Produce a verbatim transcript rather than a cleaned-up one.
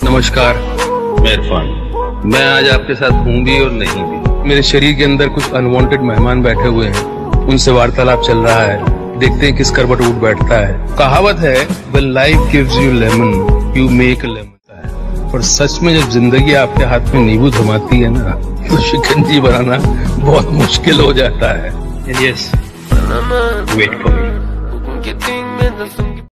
नमस्कार, मैं इरफान। मैं आज आपके साथ हूँ भी और नहीं भी। मेरे शरीर के अंदर कुछ अनवांटेड मेहमान बैठे हुए हैं, उनसे वार्तालाप चल रहा है। देखते हैं किस करवट उठ बैठता है। कहावत है, when life gives you lemon, you make a lemon। और सच में जब जिंदगी आपके हाथ में नींबू थमाती है ना, तो शिकंजी बनाना बहुत मुश्किल हो जाता है। Yes, wait for me.